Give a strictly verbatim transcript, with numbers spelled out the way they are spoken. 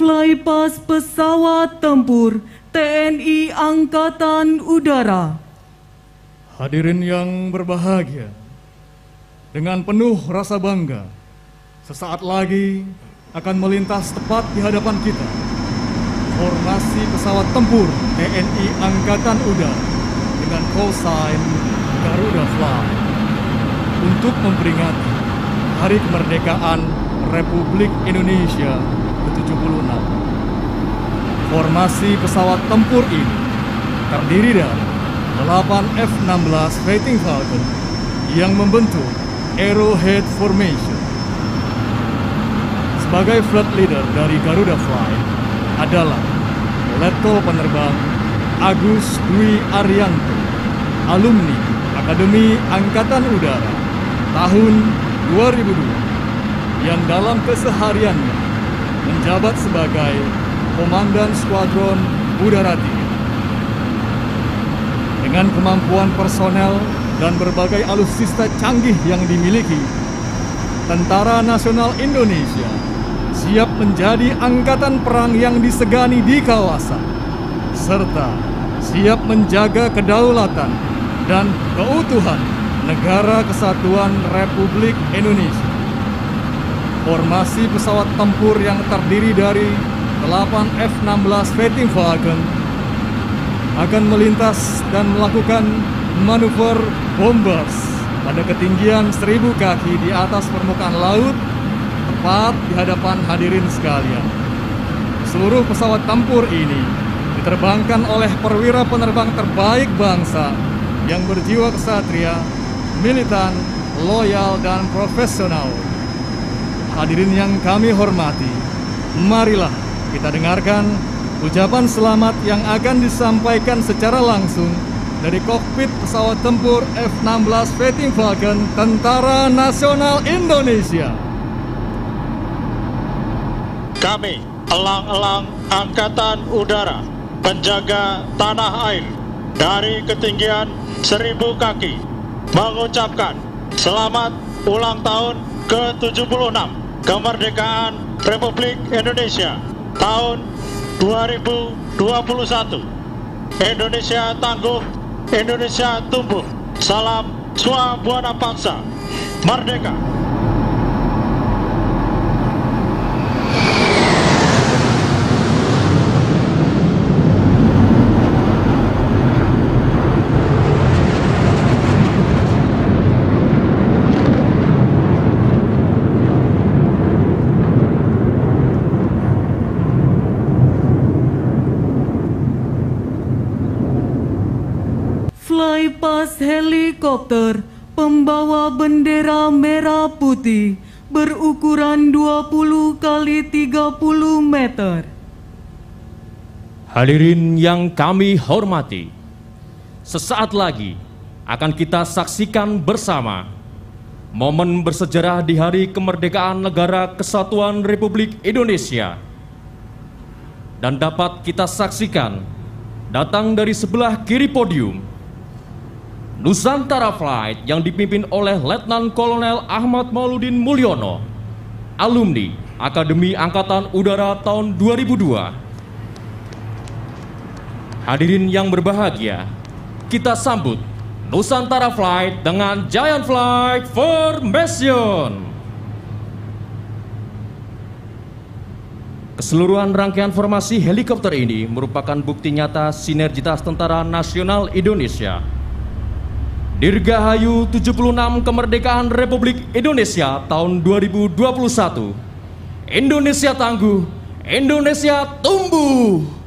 Flypass pesawat tempur T N I Angkatan Udara. Hadirin yang berbahagia, dengan penuh rasa bangga, sesaat lagi akan melintas tepat di hadapan kita formasi pesawat tempur T N I Angkatan Udara dengan call sign Garuda Fly untuk memperingati Hari Kemerdekaan Republik Indonesia ke tujuh puluh enam. Formasi pesawat tempur ini terdiri dari delapan F enam belas Fighting Falcon yang membentuk Arrowhead Formation. Sebagai flight leader dari Garuda Fly adalah Letkol Penerbang Agus Dwi Arianto, alumni Akademi Angkatan Udara tahun dua ribu dua, yang dalam kesehariannya menjabat sebagai Komandan Skuadron Udara tiga. Dengan kemampuan personel dan berbagai alutsista canggih yang dimiliki, Tentara Nasional Indonesia siap menjadi angkatan perang yang disegani di kawasan, serta siap menjaga kedaulatan dan keutuhan Negara Kesatuan Republik Indonesia. Formasi pesawat tempur yang terdiri dari delapan F enam belas Fighting Falcon akan melintas dan melakukan manuver bombers pada ketinggian seribu kaki di atas permukaan laut, tepat di hadapan hadirin sekalian. Seluruh pesawat tempur ini diterbangkan oleh perwira penerbang terbaik bangsa yang berjiwa kesatria, militan, loyal, dan profesional. Hadirin yang kami hormati, marilah kita dengarkan ucapan selamat yang akan disampaikan secara langsung dari kokpit pesawat tempur F enam belas Fighting Falcon Tentara Nasional Indonesia. Kami, elang-elang Angkatan Udara, penjaga tanah air dari ketinggian seribu kaki, mengucapkan selamat ulang tahun ke tujuh puluh enam Kemerdekaan Republik Indonesia tahun dua ribu dua puluh satu. Indonesia tangguh, Indonesia tumbuh. Salam Swabuana Paksa, Merdeka. Flypass helikopter pembawa bendera merah putih berukuran dua puluh kali tiga puluh meter. Hadirin yang kami hormati, sesaat lagi akan kita saksikan bersama momen bersejarah di Hari Kemerdekaan Negara Kesatuan Republik Indonesia. Dan dapat kita saksikan datang dari sebelah kiri podium Nusantara Flight yang dipimpin oleh Letnan Kolonel Ahmad Mauludin Mulyono, alumni Akademi Angkatan Udara tahun dua ribu dua. Hadirin yang berbahagia, kita sambut Nusantara Flight dengan Giant Flight Formation. Keseluruhan rangkaian formasi helikopter ini merupakan bukti nyata sinergitas Tentara Nasional Indonesia. Dirgahayu tujuh puluh enam Kemerdekaan Republik Indonesia tahun dua ribu dua puluh satu. Indonesia tangguh, Indonesia tumbuh.